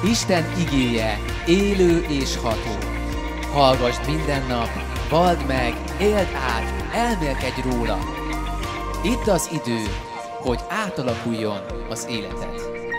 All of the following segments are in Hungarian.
Isten igéje élő és ható. Hallgasd minden nap, vald meg, éld át, elmélkedj róla. Itt az idő, hogy átalakuljon az életed.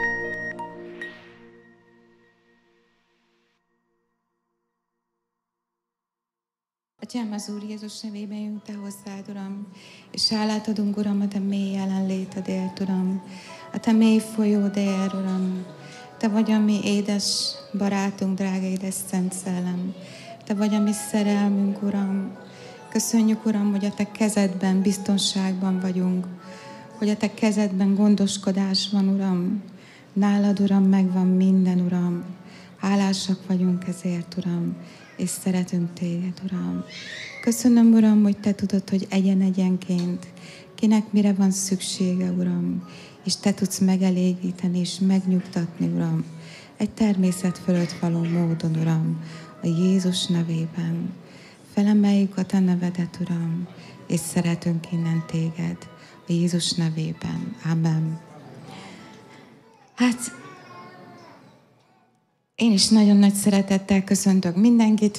Atyám, az Úr Jézus nevében jönk Te hozzád, Uram, és hálát adunk, Uram, a Te mély jelenlétedért, Uram, a Te mély folyódért, Uram. Te vagy a mi édes barátunk, drága édes Szent Szellem. Te vagy a mi szerelmünk, Uram. Köszönjük, Uram, hogy a Te kezedben biztonságban vagyunk, hogy a Te kezedben gondoskodás van, Uram. Nálad, Uram, megvan minden, Uram. Hálásak vagyunk ezért, Uram, és szeretünk Téged, Uram. Köszönöm, Uram, hogy Te tudod, hogy egyen-egyenként kinek mire van szüksége, Uram, és Te tudsz megelégíteni és megnyugtatni, Uram, egy természet fölött való módon, Uram, a Jézus nevében. Felemeljük a Te nevedet, Uram, és szeretünk innen Téged, a Jézus nevében. Amen. Hát, én is nagyon nagy szeretettel köszöntök mindenkit.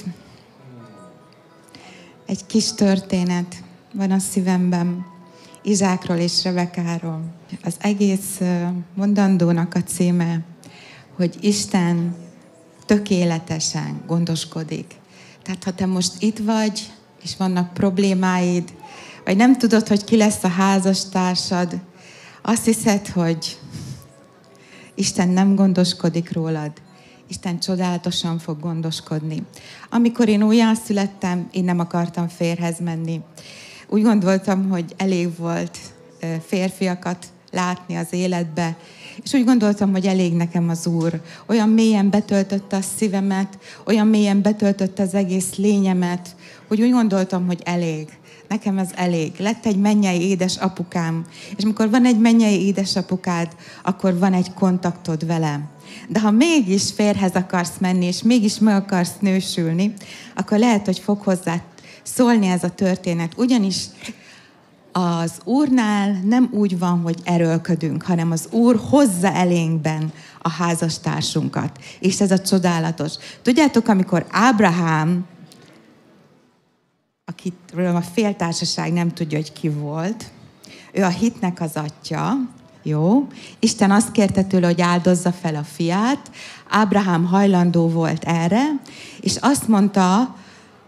Egy kis történet van a szívemben Izsákról és Rebekáról. Az egész mondandónak a címe, hogy Isten tökéletesen gondoskodik. Tehát ha te most itt vagy, és vannak problémáid, vagy nem tudod, hogy ki lesz a házastársad, azt hiszed, hogy Isten nem gondoskodik rólad. Isten csodálatosan fog gondoskodni. Amikor én újjászülettem, én nem akartam férjhez menni. Úgy gondoltam, hogy elég volt férfiakat látni az életbe, és úgy gondoltam, hogy elég nekem az Úr. Olyan mélyen betöltötte a szívemet, olyan mélyen betöltötte az egész lényemet, hogy úgy gondoltam, hogy elég. Nekem ez elég. Lett egy mennyei édesapukám, és amikor van egy mennyei édesapukád, akkor van egy kontaktod vele. De ha mégis férjhez akarsz menni, és mégis meg akarsz nősülni, akkor lehet, hogy fog hozzá szólni ez a történet. Ugyanis az Úrnál nem úgy van, hogy erőlködünk, hanem az Úr hozza elénkben a házastársunkat. És ez a csodálatos. Tudjátok, amikor Ábrahám, akitről a féltársaság nem tudja, hogy ki volt, ő a hitnek az atya, jó? Isten azt kérte tőle, hogy áldozza fel a fiát. Ábrahám hajlandó volt erre, és azt mondta,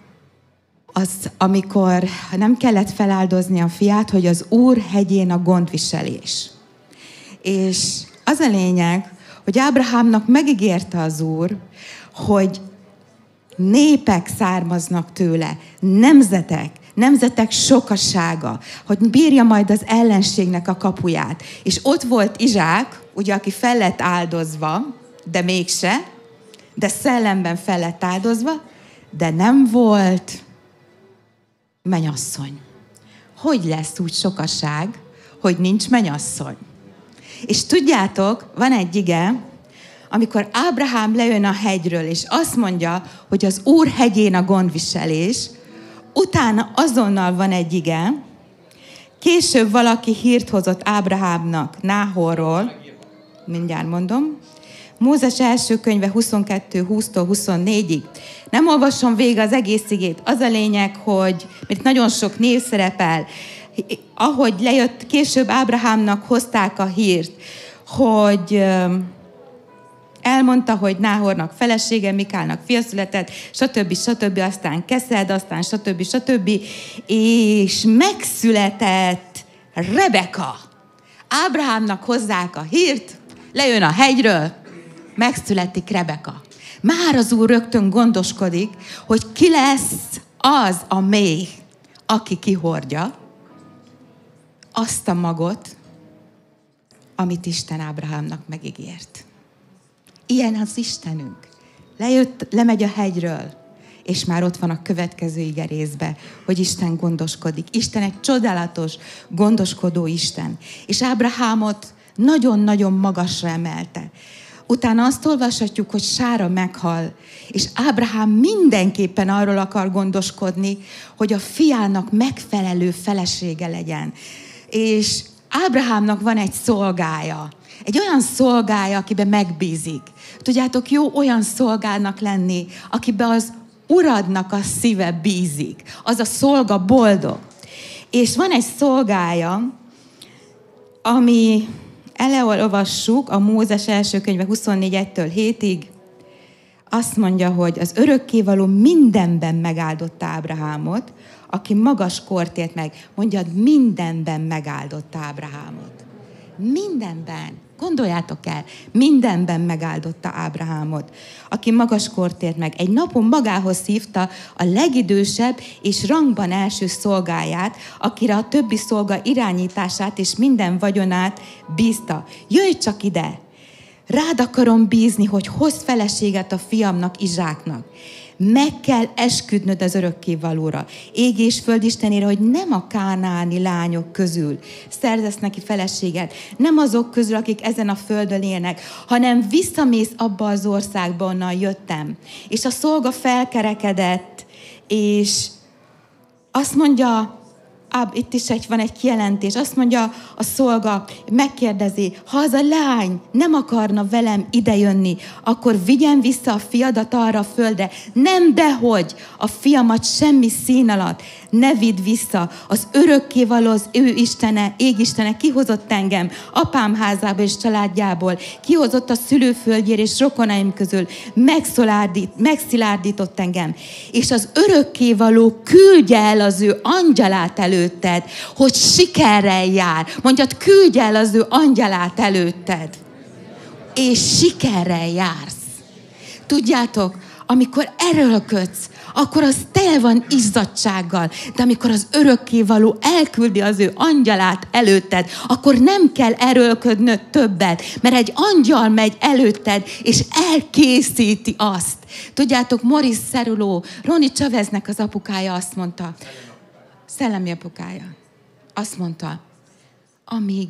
amikor nem kellett feláldozni a fiát, hogy az Úr hegyén a gondviselés. És az a lényeg, hogy Ábrahámnak megígérte az Úr, hogy népek származnak tőle, nemzetek sokasága, hogy bírja majd az ellenségnek a kapuját. És ott volt Izsák, ugye, aki fel lett áldozva, de mégse, de szellemben fel lett áldozva, de nem volt mennyasszony. Hogy lesz úgy sokaság, hogy nincs mennyasszony? És tudjátok, van egy ige, amikor Ábrahám lejön a hegyről, és azt mondja, hogy az Úr hegyén a gondviselés, utána azonnal van egy ige, később valaki hírt hozott Ábrahámnak Náhorról, mindjárt mondom, Mózes első könyve 22:20-24-ig. Nem olvasom végig az egész igét. Az a lényeg, hogy mert nagyon sok név szerepel, ahogy lejött, később Ábrahámnak hozták a hírt, hogy elmondta, hogy Náhornak felesége, Mikálnak fia született, stb. Aztán Keszed, aztán stb. És megszületett Rebeka. Ábrahámnak hozzák a hírt, lejön a hegyről, megszületik Rebeka. Már az Úr rögtön gondoskodik, hogy ki lesz az a méh, aki kihordja azt a magot, amit Isten Ábrahámnak megígért. Ilyen az Istenünk. Lemegy a hegyről, és már ott van a következő ige részbe, hogy Isten gondoskodik. Isten egy csodálatos, gondoskodó Isten. És Ábrahámot nagyon-nagyon magasra emelte. Utána azt olvashatjuk, hogy Sára meghal, és Ábrahám mindenképpen arról akar gondoskodni, hogy a fiának megfelelő felesége legyen. És Ábrahámnak van egy szolgája, Egy olyan szolgája, akiben megbízik. Tudjátok, jó olyan szolgának lenni, akiben az uradnak a szíve bízik. Az a szolga boldog. És van egy szolgája, ami elolvassuk a Mózes első könyve 24:1-től 7-ig. Azt mondja, hogy az örökkévaló mindenben megáldotta Ábrahámot, aki magas kort ért meg. Mondjad, mindenben megáldotta Ábrahámot. Mindenben. Gondoljátok el, mindenben megáldotta Ábrahámot, aki magas kort ért meg. Egy napon magához hívta a legidősebb és rangban első szolgáját, akire a többi szolga irányítását és minden vagyonát bízta. Jöjj csak ide! Rád akarom bízni, hogy hozz feleséget a fiamnak, Izsáknak. Meg kell esküdnöd az örökkévalóra, ég és föld istenére, hogy nem a kánaáni lányok közül szerzesz neki feleséget, nem azok közül, akik ezen a földön élnek, hanem visszamész abba az országba, onnan jöttem. És a szolga felkerekedett, és azt mondja, itt is van egy kijelentés, azt mondja a szolga, megkérdezi, ha az a lány nem akarna velem idejönni, akkor vigyen vissza a fiadat arra a földre. Nem, dehogy, a fiamat semmi szín alatt ne vidd vissza. Az örökkévaló, az ő Istene, égistene kihozott engem apám házából és családjából, kihozott a szülőföldjér és rokonaim közül, megszilárdított engem. És az örökkévaló küldje el az ő angyalát előtted, hogy sikerrel jár. Mondjad, küldje el az ő angyalát előtted, és sikerrel jársz. Tudjátok, amikor erőlködsz, akkor az tele van izzadtsággal, de amikor az örökkévaló elküldi az ő angyalát előtted, akkor nem kell erőlködnöd többet, mert egy angyal megy előtted, és elkészíti azt. Tudjátok, Maurice Cerullo, Ronnie Chaveznek az apukája azt mondta, szellemi apukája, azt mondta, amíg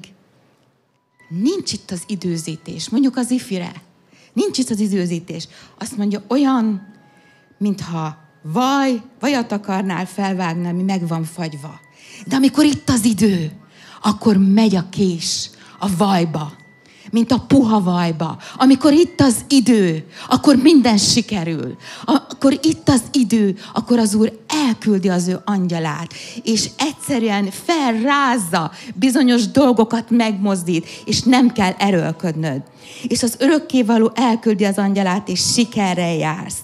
nincs itt az időzítés, mondjuk az ifire, nincs itt az időzítés, azt mondja, olyan, mintha vajat akarnál felvágni, ami meg van fagyva. De amikor itt az idő, akkor megy a kés a vajba, mint a puha vajba. Amikor itt az idő, akkor minden sikerül. Akkor itt az idő, akkor az Úr elküldi az ő angyalát, és egyszerűen felrázza, bizonyos dolgokat megmozdít, és nem kell erőlködnöd. És az örökkévaló elküldi az angyalát, és sikerrel jársz.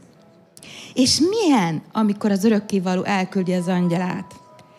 És milyen, amikor az örökkévaló elküldi az angyalát?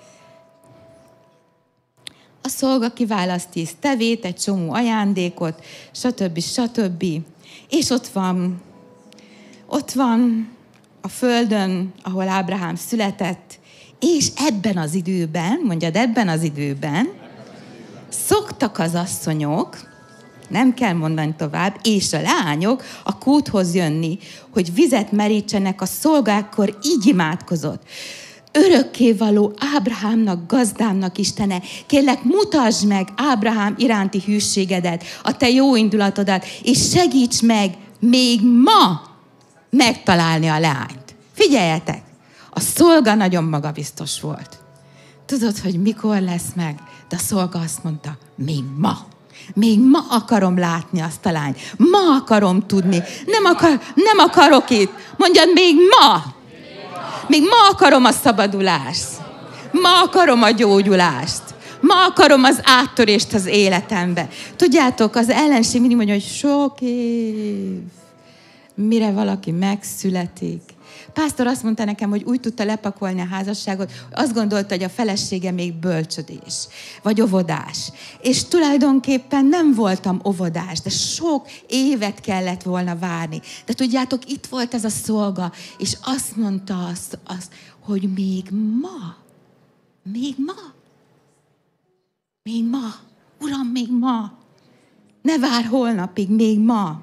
A szolga kiválaszt 10 tevét, egy csomó ajándékot, stb. És ott van a földön, ahol Ábrahám született, és ebben az időben, mondjad, ebben az időben, szoktak az asszonyok, nem kell mondani tovább, és a lányok a kúthoz jönni, hogy vizet merítsenek, a szolgákkor így imádkozott. Örökkévaló Ábrahámnak, gazdámnak Istene, kérlek, mutasd meg Ábrahám iránti hűségedet, a te jó indulatodat, és segíts meg még ma megtalálni a lányt. Figyeljetek, a szolga nagyon magabiztos volt. Tudod, hogy mikor lesz meg? De a szolga azt mondta, még ma akarom látni azt a lányt. Ma akarom tudni. Nem akarok itt. Mondjad, még ma. Még ma akarom a szabadulást. Ma akarom a gyógyulást. Ma akarom az áttörést az életembe. Tudjátok, az ellenség mindig mondja, hogy sok év, mire valaki megszületik. Pásztor azt mondta nekem, hogy úgy tudta lepakolni a házasságot, azt gondolta, hogy a felesége még bölcsödés, vagy óvodás. És tulajdonképpen nem voltam óvodás, de sok évet kellett volna várni. De tudjátok, itt volt ez a szolga, és azt mondta azt, hogy még ma, Uram, még ma. Ne vár holnapig, még ma.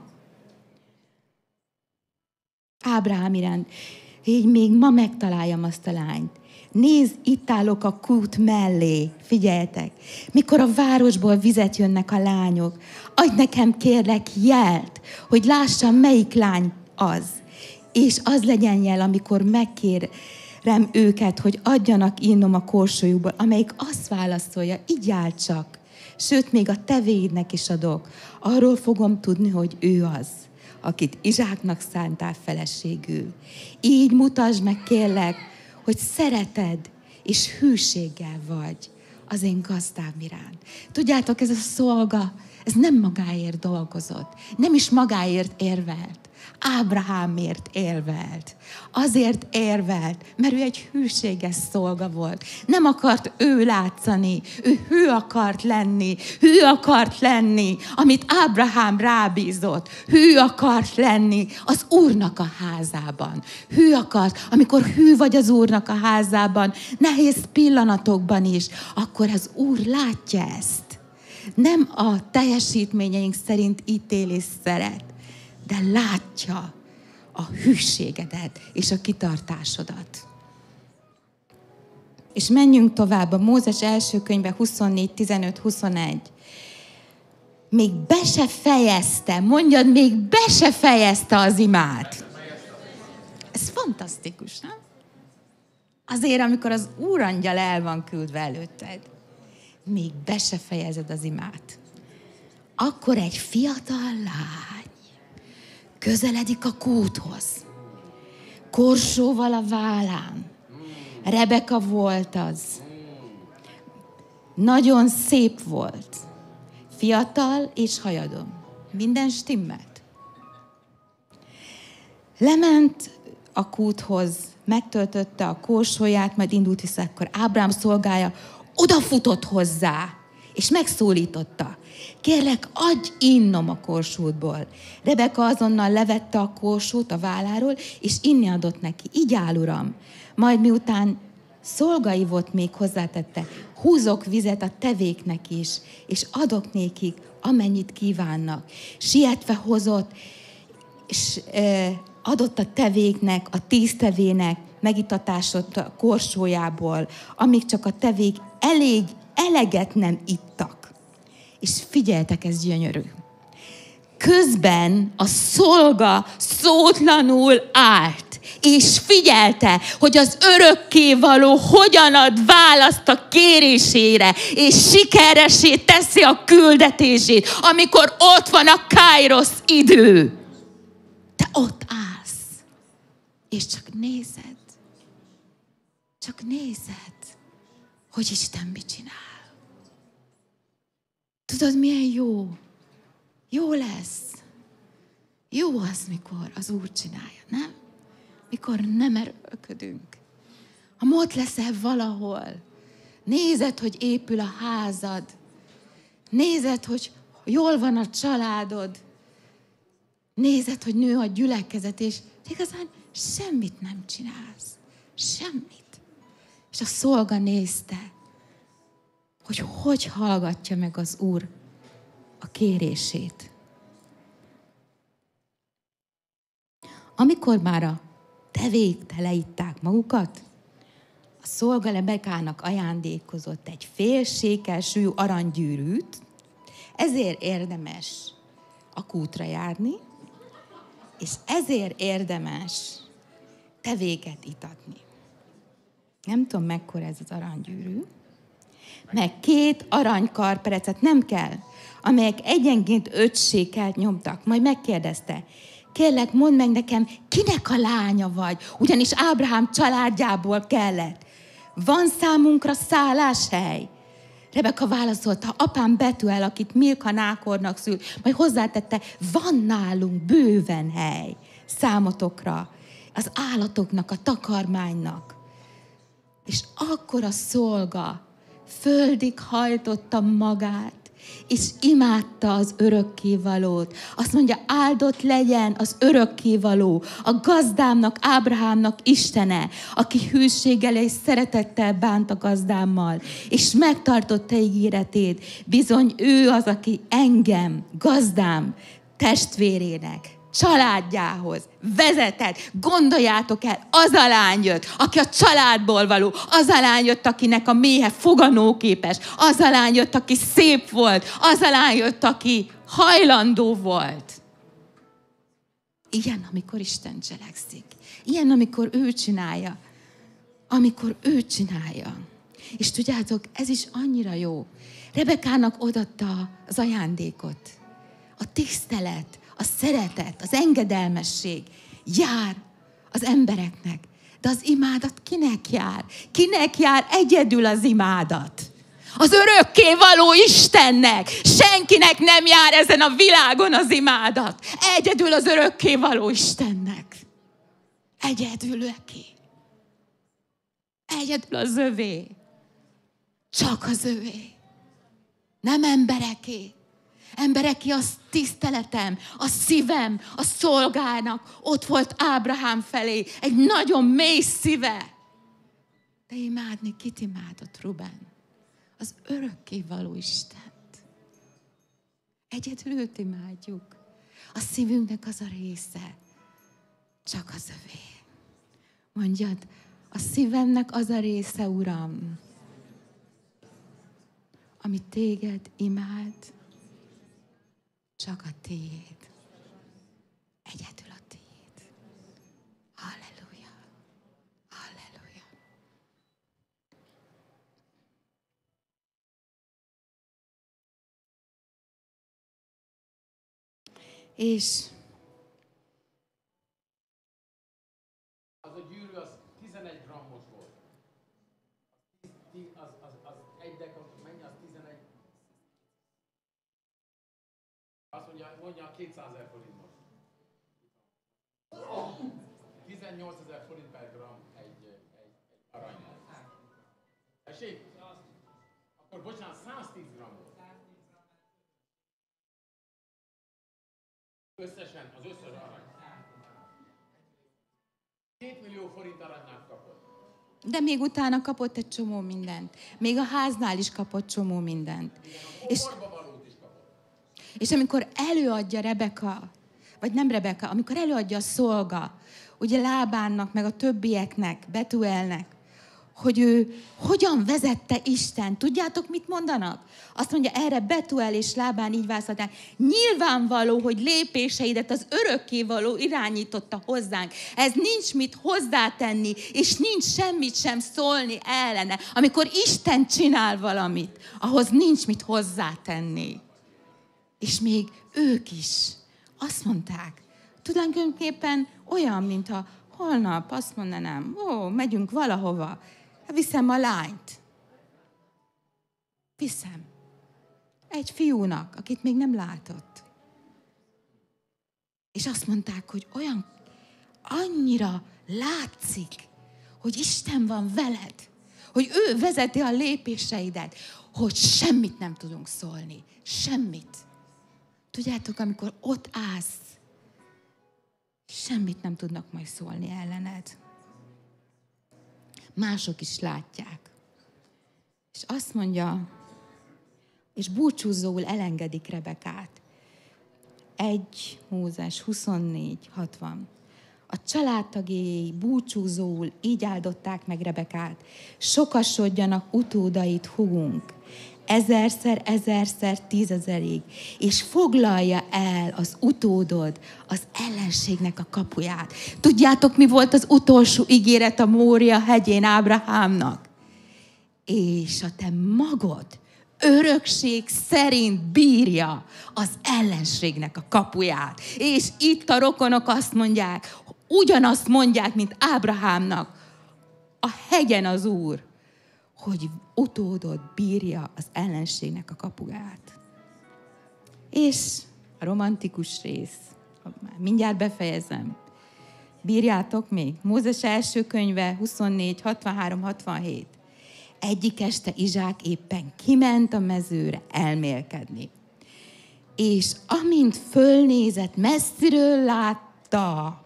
Ábrahám iránt, így még ma megtaláljam azt a lányt. Nézd, itt állok a kút mellé, figyeljetek. Mikor a városból vizet jönnek a lányok, adj nekem kérlek jelt, hogy lássam, melyik lány az. És az legyen jel, amikor megkérem őket, hogy adjanak innom a korsójukból, amelyik azt válaszolja, így áll csak. sőt, még a tevéidnek is adok. Arról fogom tudni, hogy ő az, akit Izsáknak szántál feleségül. Így mutasd meg, kérlek, hogy szereted és hűséggel vagy az én gazdám iránt. Tudjátok, ez a szolga, ez nem magáért dolgozott, nem is magáért érvelt. Ábrahámért érvelt. Azért érvelt, mert ő egy hűséges szolga volt. Nem akart ő látszani, ő hű akart lenni, amit Ábrahám rábízott. Hű akart lenni az Úrnak a házában. Hű akart, amikor hű vagy az Úrnak a házában, nehéz pillanatokban is, akkor az Úr látja ezt. Nem a teljesítményeink szerint ítél és szeret, de látja a hűségedet és a kitartásodat. És menjünk tovább a Mózes első könyve 24, 15, 21. Még be se fejezte, mondjad, még be se fejezte az imát. Ez fantasztikus, nem? Azért, amikor az úrangyal el van küldve előtted, még be se fejezed az imát. Akkor egy fiatal lány közeledik a kúthoz, korsóval a vállán. Rebeka volt az. Nagyon szép volt. Fiatal és hajadon. Minden stimmelt. Lement a kúthoz, megtöltötte a korsóját, majd indult vissza, akkor Ábrám szolgája odafutott hozzá, és megszólította. Kérlek, adj innom a korsódból. Rebeka azonnal levette a korsót a válláról, és inni adott neki. Így áll, uram. Majd miután szolgai volt, még hozzátette, húzok vizet a tevéknek is, és adok nékik, amennyit kívánnak. Sietve hozott, és adott a tevéknek, a 10 tevének megitatásot a korsójából, amíg csak a tevék eleget nem ittak. És figyeltek, ez gyönyörű. Közben a szolga szótlanul állt, és figyelte, hogy az örökkévaló hogyan ad választ a kérésére, és sikeressé teszi a küldetését, amikor ott van a Kairosz idő. Te ott állsz, és csak nézed, hogy Isten mit csinál. Tudod, milyen jó? Jó lesz. Jó az, mikor az Úr csinálja, nem? Mikor nem erőlködünk. Ha ott leszel valahol, nézed, hogy épül a házad, nézed, hogy jól van a családod, nézed, hogy nő a gyülekezet, és igazán semmit nem csinálsz. Semmit. És a szolga nézte, hogy hallgatja meg az Úr a kérését. Amikor már a tevék teleitták magukat, a szolga Rebekának ajándékozott egy fél sékel súlyú aranygyűrűt, ezért érdemes a kútra járni, és ezért érdemes tevéket itatni. Nem tudom, mekkora ez az aranygyűrű, meg 2 aranykarperecet nem kell, amelyek egyenként 5 sékelt nyomtak. Majd megkérdezte, kérlek, mondd meg nekem, kinek a lánya vagy, ugyanis Ábrahám családjából kellett. Van számunkra szálláshely? Rebeka válaszolta, apám Betuel, akit Milka Nákornak szült, majd hozzátette, van nálunk bőven hely számotokra, az állatoknak, a takarmánynak. És akkor a szolga földig hajtotta magát, és imádta az örökkévalót. Azt mondja, áldott legyen az örökkévaló, a gazdámnak, Ábrahámnak Istene, aki hűséggel és szeretettel bánt a gazdámmal, és megtartotta ígéretét. Bizony ő az, aki engem, gazdám, testvérének, családjához vezetett. Gondoljátok el, az a lány jött, aki a családból való, az a lány jött, akinek a méhe foganóképes, az a lány jött, aki szép volt, az a lány jött, aki hajlandó volt. Ilyen, amikor Isten cselekszik. Ilyen, amikor ő csinálja. Amikor ő csinálja. És tudjátok, ez is annyira jó. Rebekának odaadta az ajándékot. A tisztelet, a szeretet, az engedelmesség jár az embereknek. De az imádat kinek jár? Kinek jár egyedül az imádat? Az örökkévaló Istennek. Senkinek nem jár ezen a világon az imádat. Egyedül az örökkévaló Istennek. Egyedül neki. Egyedül az övé. Csak az övé. Nem embereké. Embereké a tiszteletem, a szívem, a szolgának. Ott volt Ábrahám felé egy nagyon mély szíve. De imádni, kit imádott Ruben? Az örökkévaló Istent. Egyedül őt imádjuk. A szívünknek az a része. Csak az övé. Mondjad, a szívemnek az a része, Uram, ami téged imád, csak a tiéd. Egyedül a tiéd. Halleluja. Halleluja. És az a gyűrű az 11 grammos volt. Az egy dekor, mennyi az 11? Azt mondja 200 000 forint most. 18 000 forint per gram egy arany. Tessék? Akkor bocsánat, 110 gram volt. Összesen, az összes arany. 2 millió forint aranyát kapott. de még utána kapott egy csomó mindent. Még a háznál is kapott csomó mindent. És amikor előadja Rebeka, vagy nem Rebeka, amikor előadja a szolga, ugye Lábánnak, meg a többieknek, Betuelnek, hogy ő hogyan vezette Isten. Tudjátok, mit mondanak? Azt mondja, erre Betuel és Lábán így válaszolták. Nyilvánvaló, hogy lépéseidet az örökkévaló irányította hozzánk. Ez nincs mit hozzátenni, és nincs semmit sem szólni ellene. Amikor Isten csinál valamit, ahhoz nincs mit hozzátenni. És még ők is azt mondták, tulajdonképpen olyan, mintha holnap azt mondanám, megyünk valahova, viszem a lányt. Viszem. Egy fiúnak, akit még nem látott. És azt mondták, hogy olyan, annyira látszik, hogy Isten van veled, hogy ő vezeti a lépéseidet, hogy semmit nem tudunk szólni. Semmit. Tudjátok, amikor ott állsz, semmit nem tudnak majd szólni ellened. Mások is látják. És azt mondja, és búcsúzóul elengedik Rebekát. 1 Mózes 24:60. A családtagjai búcsúzóul így áldották meg Rebekát. Sokasodjanak utódait, húgunk. 1000-szer, 1000-szer, 10 000-ig, és foglalja el az utódod az ellenségnek a kapuját. Tudjátok, mi volt az utolsó ígéret a Mória hegyén Ábrahámnak? És a te magod örökség szerint bírja az ellenségnek a kapuját. És itt a rokonok azt mondják, ugyanazt mondják, mint Ábrahámnak, a hegyen az Úr, hogy utódod bírja az ellenségnek a kapuját. És a romantikus rész, mindjárt befejezem. Bírjátok még? Mózes első könyve 24, 63, 67. Egyik este Izsák éppen kiment a mezőre elmélkedni. És amint fölnézett, messziről látta,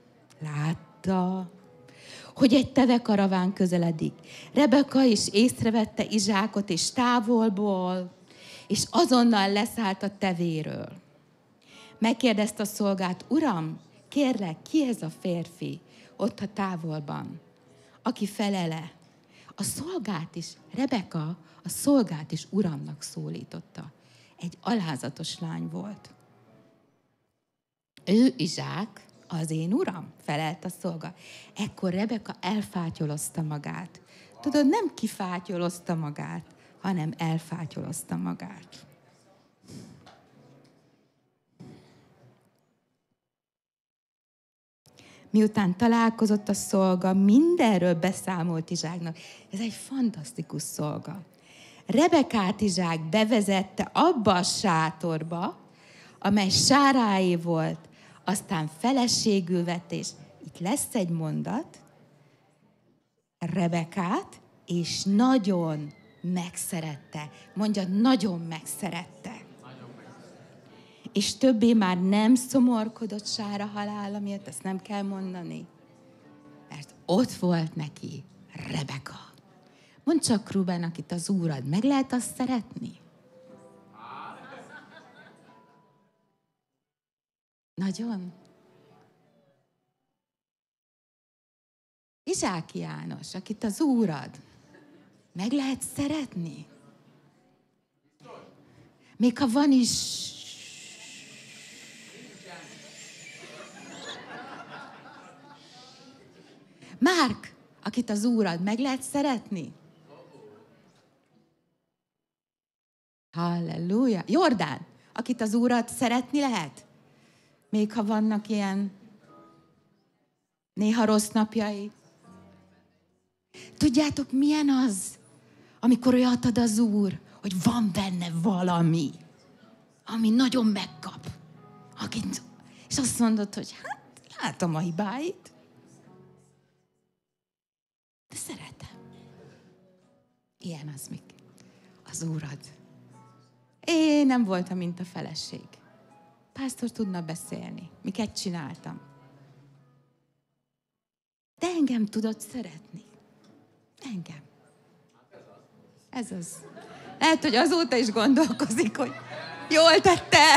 hogy egy tevekaraván közeledik. Rebeka is észrevette Izsákot és távolból, és azonnal leszállt a tevéről. Megkérdezte a szolgát, Uram, kérlek, ki ez a férfi ott a távolban, aki felele? A szolgát is, Rebeka a szolgát is Uramnak szólította. Egy alázatos lány volt. Ő Izsák, az én uram, felelt a szolga. Ekkor Rebeka elfátyolozta magát. Tudod, nem kifátyolozta magát, hanem elfátyolozta magát. Miután találkozott a szolga, mindenről beszámolt Izsáknak. Ez egy fantasztikus szolga. Rebekát Izsák bevezette abba a sátorba, amely Sáráé volt, aztán feleségül vett, és itt lesz egy mondat, Rebekát, és nagyon megszerette. Mondja, nagyon megszerette. És többé már nem szomorkodott Sára halála miatt, ezt nem kell mondani. Mert ott volt neki Rebeka. Mondd csak, Ruben, akit az Úrad, meg lehet azt szeretni? Nagyon? Izsáki János, akit az Úrad, meg lehet szeretni? Még ha van is... Márk, akit az Úrad, meg lehet szeretni? Halleluja. Jordán, akit az Úrad szeretni lehet? Még ha vannak ilyen néha rossz napjai. Tudjátok, milyen az, amikor olyat ad az Úr, hogy van benne valami, ami nagyon megkap. És azt mondod, hogy hát, látom a hibáit, de szeretem. Ilyen az, Mik. Az Úrad. Én nem voltam, mint a feleség. Pásztor tudna beszélni. Miket csináltam. De engem tudod szeretni. Engem. Ez az. Lehet, hogy azóta is gondolkozik, hogy jól tette.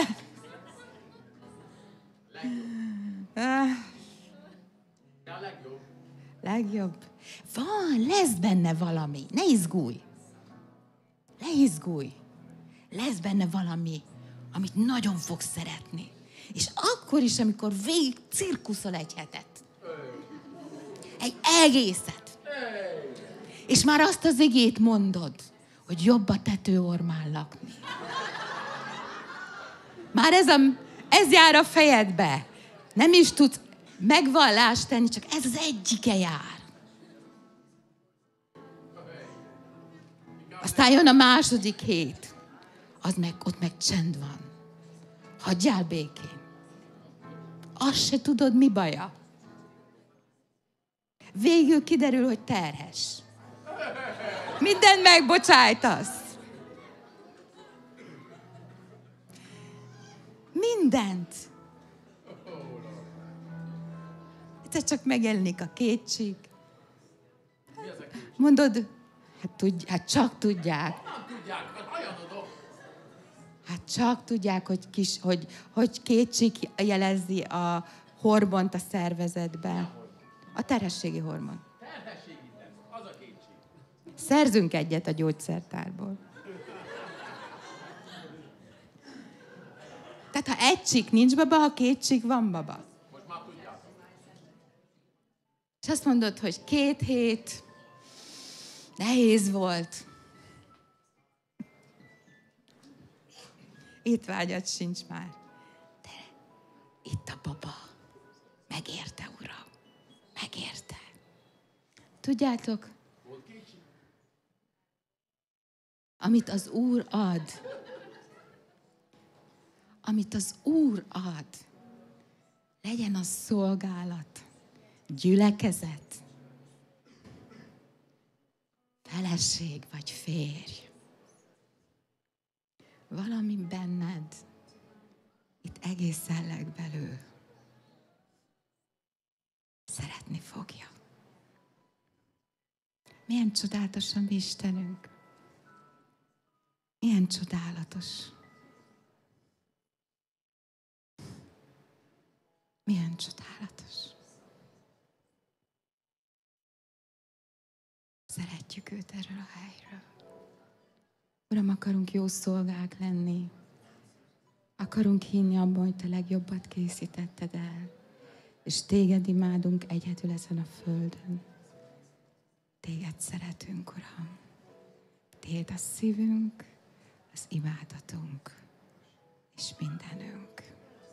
Legjobb. Van, lesz benne valami. Ne izgulj. Ne izgulj. Lesz benne valami, amit nagyon fogsz szeretni. És akkor is, amikor végig cirkuszol egy hetet. Egy egészet. És már azt az igét mondod, hogy jobb a tetőormán lakni. Már ez jár a fejedbe. Nem is tudsz megvallást tenni, csak ez az egyike jár. Aztán jön a második hét. Ott meg csend van. Hagyjál békén. Azt se tudod, mi baja. Végül kiderül, hogy terhes. Mindent megbocsájtasz. Mindent. Egyszer csak megjelenik a kétség. Mondod, hát csak tudják. Hát csak tudják, hogy kétség jelezi a hormont a szervezetbe. A terhességi hormon. Az a kétség. Szerzünk egyet a gyógyszertárból. Tehát ha egy csík nincs baba, ha két csík van baba. Most már tudjátok. És azt mondod, hogy 2 hét nehéz volt. Étvágyat sincs már. De itt a baba. Megérte, Uram. Megérte. Tudjátok, amit az Úr ad, legyen az szolgálat, gyülekezet, feleség vagy férj. Valami benned itt egészen legbelül szeretni fogja. Milyen csodálatos a mi Istenünk. Milyen csodálatos. Milyen csodálatos. Szeretjük őt erről a helyről. Uram, akarunk jó szolgák lenni. Akarunk hinni abban, hogy te legjobbat készítetted el. És téged imádunk egyedül ezen a földön. Téged szeretünk, Uram. Tiéd a szívünk, az imádatunk és mindenünk.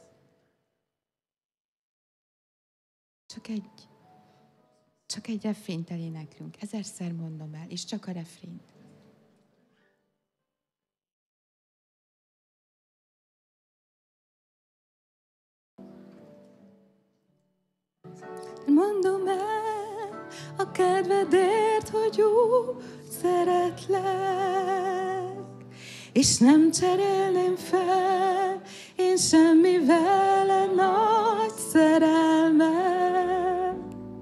Csak egy refrént eléneklünk. 1000-szer mondom el, és csak a refrént. Mondom el a kedvedért, hogy úgy szeretlek, és nem cserélném fel én semmivel a nagy szerelmet.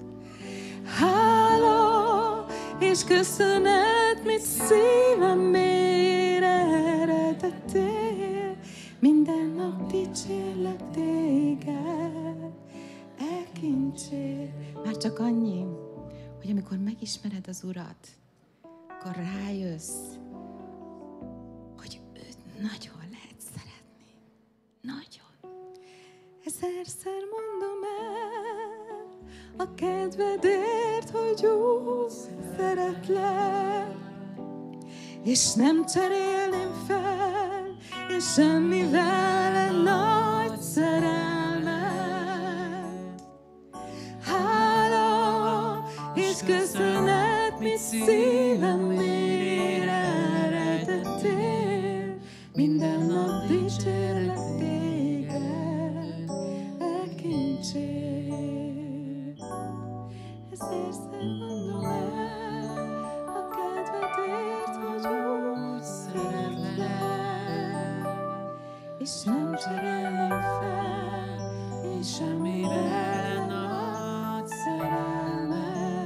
Hála és köszönet, mit szívem mélyre eredettél, minden nap dicsérlek téged, kincsé. Már csak annyi, hogy amikor megismered az Urat, akkor rájössz, hogy őt nagyon lehet szeretni. Nagyon. 1000-szer mondom el a kedvedért, hogy úgy szeretlek, és nem cserélném fel, és semmivel a nagy szerelmet. És köszönet, mit szívem mélyre eredettél, minden nap dicsérlek téged, kincsé. 1000-szer mondom el a kedvedért, hogy úgy szeretlek, és nem cserélném fel, és semmire nagy szerelmet.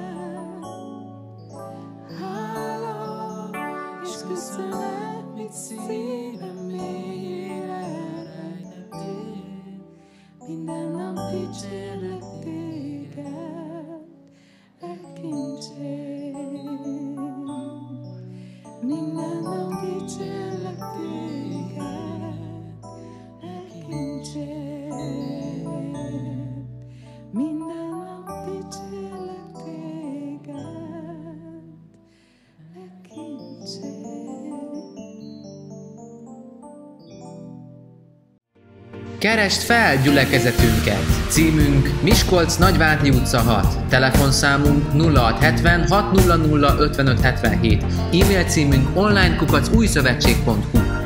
Köszönet, mit szívem mélyre rejtettél, minden nap dicsérlek téged, kincsé. Minden nap dicsérlek téged, kincsé. Minden nap dicsérlek téged, kincsé. Keresd fel gyülekezetünket! Címünk Miskolc-Nagyváradi utca 6. Telefonszámunk 0670 600 5577. E-mail címünk online@újszövetség.hu.